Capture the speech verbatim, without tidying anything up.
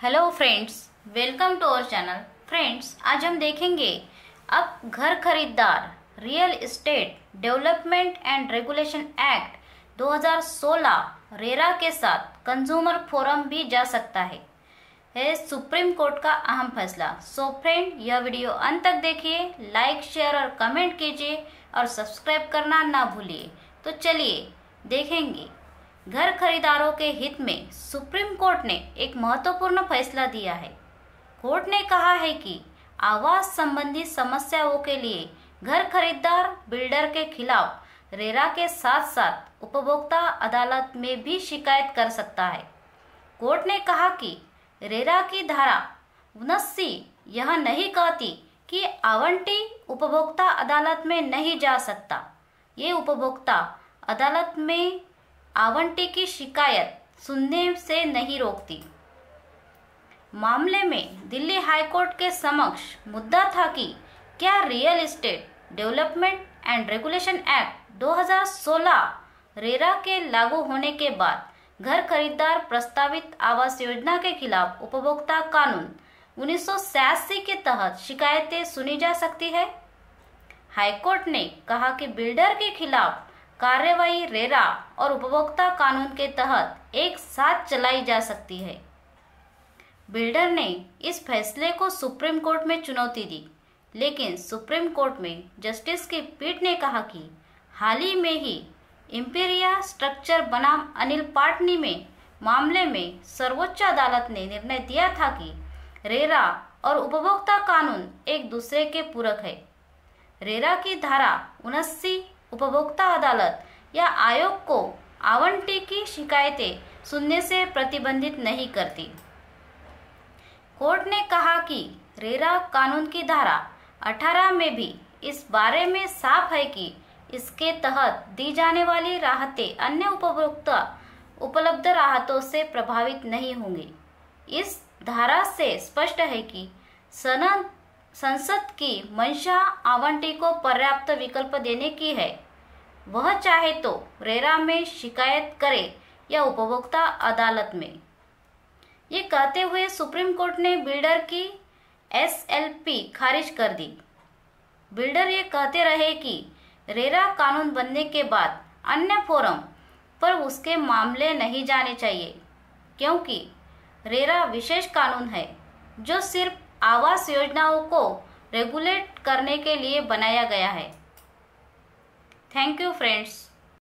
Hello friends, welcome to our channel. Friends, आज हम देखेंगे अब घर खरीदार real estate development and regulation act दो हज़ार सोलह रेरा के साथ कंज्यूमर फोरम भी जा सकता है है सुप्रीम कोर्ट का अहम फैसला। सो फ्रेंड, यह वीडियो अंत तक देखिए, लाइक शेयर और कमेंट कीजिए और सब्सक्राइब करना ना भूलिए। तो चलिए देखेंगे। घर खरीदारों के हित में सुप्रीम कोर्ट ने एक महत्वपूर्ण फैसला दिया है। कोर्ट ने कहा है कि आवास संबंधी समस्याओं के लिए घर खरीदार बिल्डर के खिलाफ रेरा के साथ साथ उपभोक्ता अदालत में भी शिकायत कर सकता है। कोर्ट ने कहा कि रेरा की धारा उनस्सी यह नहीं कहती कि आवंटी उपभोक्ता अदालत में नहीं जा सकता। ये उपभोक्ता अदालत में आवंटी की शिकायत सुनने से नहीं रोकती। मामले में दिल्ली हाईकोर्ट के समक्ष मुद्दा था कि क्या real estate development and regulation act दो हज़ार सोलह रेरा के लागू होने के बाद घर खरीदार प्रस्तावित आवास योजना के खिलाफ उपभोक्ता कानून उन्नीस सौ छियासी के तहत शिकायतें सुनी जा सकती है। हाईकोर्ट ने कहा कि बिल्डर के खिलाफ कार्यवाही रेरा और उपभोक्ता कानून के तहत एक साथ चलाई जा सकती है। बिल्डर ने इस फैसले को सुप्रीम कोर्ट में चुनौती दी, लेकिन सुप्रीम कोर्ट में जस्टिस की पीठ ने कहा कि हाल ही में ही इंपीरिया स्ट्रक्चर बनाम अनिल पाटनी में मामले में सर्वोच्च अदालत ने निर्णय दिया था कि रेरा और उपभोक्ता कानून एक दूसरे के पूरक है। रेरा की धारा उनस्सी उपभोक्ता अदालत या आयोग को आवंटी की शिकायतें सुनने से प्रतिबंधित नहीं करती। कोर्ट ने कहा कि रेरा कानून की धारा अठारह में भी इस बारे में साफ है कि इसके तहत दी जाने वाली राहतें अन्य उपभोक्ता उपलब्ध राहतों से प्रभावित नहीं होंगी। इस धारा से स्पष्ट है कि सनद संसद की मंशा आवंटी को पर्याप्त विकल्प देने की है। वह चाहे तो रेरा में शिकायत करे या उपभोक्ता अदालत में। ये कहते हुए सुप्रीम कोर्ट ने बिल्डर की एस एल पी खारिज कर दी। बिल्डर ये कहते रहे कि रेरा कानून बनने के बाद अन्य फोरम पर उसके मामले नहीं जाने चाहिए, क्योंकि रेरा विशेष कानून है जो सिर्फ आवास योजनाओं को रेगुलेट करने के लिए बनाया गया है। Thank you friends.